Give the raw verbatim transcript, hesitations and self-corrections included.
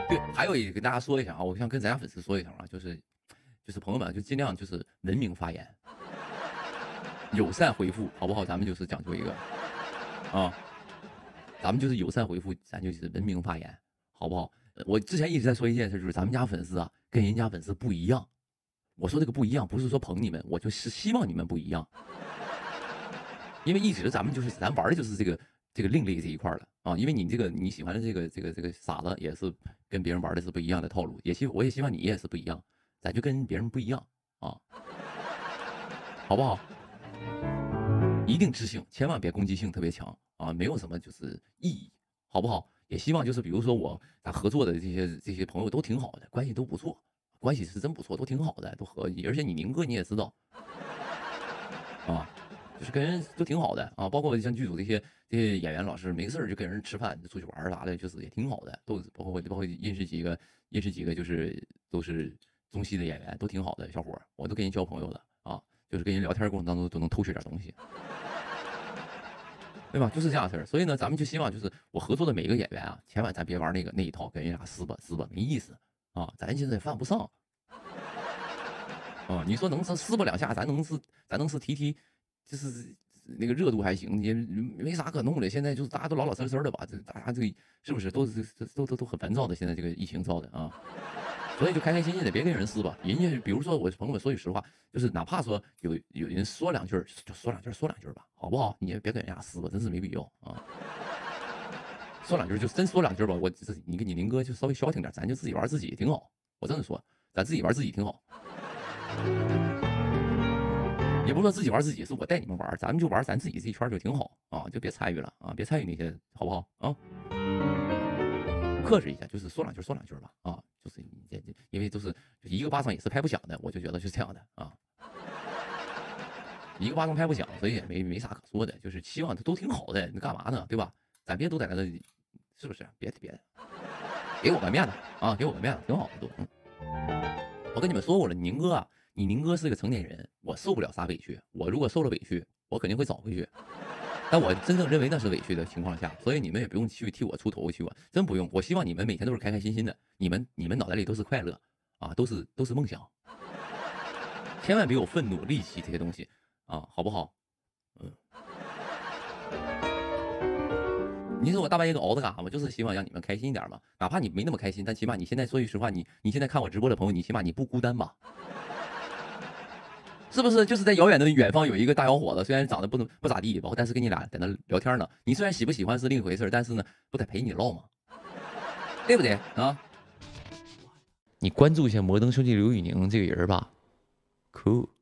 对，还有一个跟大家说一下啊，我想跟咱家粉丝说一下啊，就是就是朋友们就尽量就是文明发言，友善回复，好不好？咱们就是讲究一个啊，咱们就是友善回复，咱就是文明发言，好不好？呃我之前一直在说一件事，就是咱们家粉丝啊跟人家粉丝不一样。我说这个不一样，不是说捧你们，我就是希望你们不一样。因为一直咱们就是咱玩的就是这个这个另类这一块的啊，因为你这个你喜欢的这个这个这个傻子也是跟别人玩的是不一样的套路，也希我也希望你也是不一样，咱就跟别人不一样啊，好不好？一定知性，千万别攻击性特别强啊，没有什么就是意义，好不好？也希望就是比如说我咱合作的这些这些朋友都挺好的，关系都不错，关系是真不错，都挺好的，都合，而且你宁哥你也知道啊。就是跟人都挺好的啊，包括像剧组这些这些演员老师，没事儿就跟人吃饭、出去玩啥的，就是也挺好的，都包括包括认识几个认识几个就是都是中戏的演员，都挺好的小伙儿，我都跟人交朋友的啊，就是跟人聊天过程当中都能偷学点东西，对吧？就是这样事儿。所以呢，咱们就希望就是我合作的每一个演员啊，千万咱别玩那个那一套，跟人俩撕吧撕吧没意思啊，咱现在犯不上啊。你说能撕撕吧两下，咱能是咱能是提提。就是那个热度还行，也没啥可弄的。现在就是大家都老老实实的吧，这大家这个是不是都是都都都很烦躁的？现在这个疫情造的啊，所以就开开心心的，别跟人撕吧。人家比如说我朋友们说句实话，就是哪怕说有有人说两句就说两句说两句吧，好不好？你也别跟人家撕吧，真是没必要啊。说两句就真说两句吧，我这你跟你林哥就稍微消停点，咱就自己玩自己挺好。我这么说，咱自己玩自己挺好。也不说自己玩自己，是我带你们玩，咱们就玩咱自己这一圈就挺好啊，就别参与了啊，别参与那些，好不好啊？克制一下，就是说两句说两句吧啊，就是你这因为都是就一个巴掌也是拍不响的，我就觉得是这样的啊，一个巴掌拍不响，所以也没没啥可说的，就是希望都挺好的，你干嘛呢？对吧？咱别都在那，是不是？别别，给我个面子啊，给我个面子，挺好的都。嗯，我跟你们说过了，宁哥啊。你宁哥是个成年人，我受不了啥委屈。我如果受了委屈，我肯定会找回去。但我真正认为那是委屈的情况下，所以你们也不用去替我出头去我真不用。我希望你们每天都是开开心心的，你们你们脑袋里都是快乐啊，都是都是梦想。千万别有愤怒、戾气这些东西啊，好不好？嗯。你说我大半夜都熬着干啥？我就是希望让你们开心一点嘛。哪怕你没那么开心，但起码你现在说句实话，你你现在看我直播的朋友，你起码你不孤单吧？是不是就是在遥远的远方有一个大小伙子，虽然长得不能不咋地，包括但是跟你俩在那聊天呢。你虽然喜不喜欢是另一回事，但是呢，不得陪你唠吗？对不对啊？你关注一下摩登兄弟刘宇宁这个人吧，酷。